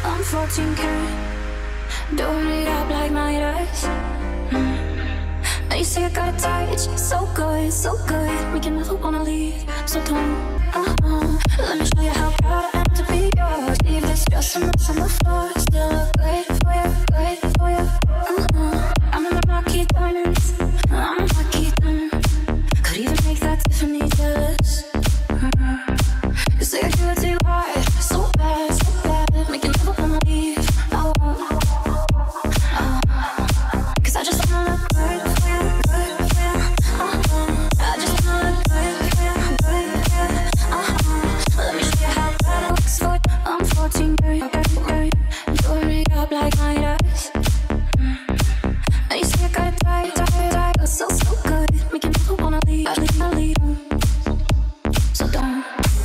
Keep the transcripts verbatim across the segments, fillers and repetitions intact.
I'm fourteen karat, doing it up like my eyes. mm. And you say I got a touch, so good, so good, make you never wanna leave. So don't, uh-uh. Let me show you how proud I am to be yours. Leave this dress a mess on the floor, still look great for you, great for you. uh-uh. I'm in my marquee diamonds, I'm a marquee diamond. Could even make that Tiffany jealous. uh-uh. You say I do it too hard, so bad, so bad, make you never wanna leave. Oh, oh. Cause I just wanna look good for you, good for you. uh-uh. I just wanna look good for you, good for you. uh-uh. Let me show you how bad it looks for you. I'm fourteen, girl, girl, girl, doing it up like my eyes. mm. And you say I got it tight, tight, tight, so, so good, make you never wanna leave, leave, leave. So don't.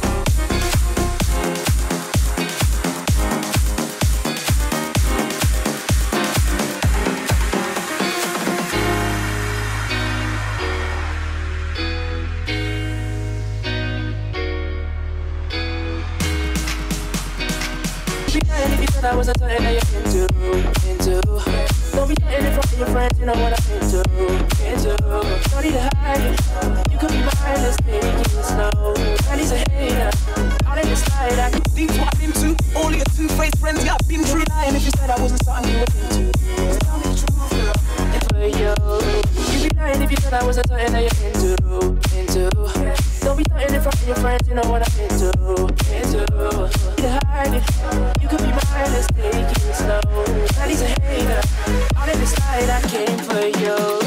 If you said I was a something that you're into, into. Don't be putting it from your friends, you know what I'm into, into. Don't need to hide it, you could be mine, let's take it slow. And he's a hater, all in this light, I can These what I've been to, all your two-faced friends, yeah, I've been through. lying if you said I wasn't something you were into. Tell me the truth, girl, and for you. You'd be lying if you said I wasn't something that you're into, into. Don't be putting it from your friends, you know what I'm into, into. Don't need to hide it, you could be mine, let's take it slow. And he's a hater, all in this light, I came for you.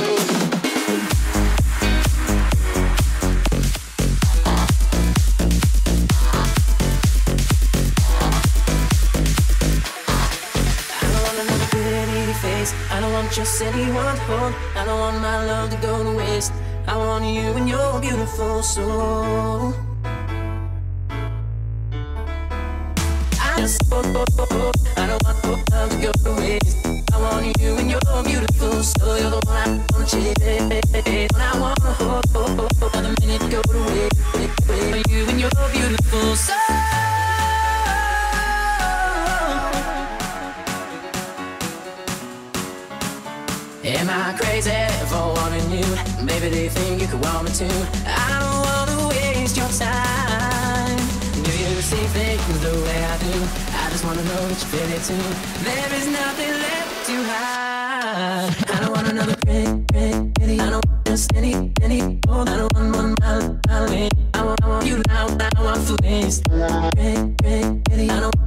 I don't want just anyone to hold. I don't want my love to go to waste. I want you and your beautiful soul. I just I don't want my love to go to waste. I want you and your beautiful soul. You're the one I wanna chase. When I wanna hold, hold, hold, another minute to go to waste. For you and your beautiful soul. Am I crazy for wanting you? Maybe they think you could want me too. I don't wanna waste your time. Do you see things the way I do? I just wanna know that you feel it too. There is nothing left to hide. I don't want another pretty, pretty. I don't want just any, any more. I don't want one mile, mile away. I want, I want you now, now I'm focused. Pretty, pretty. I don't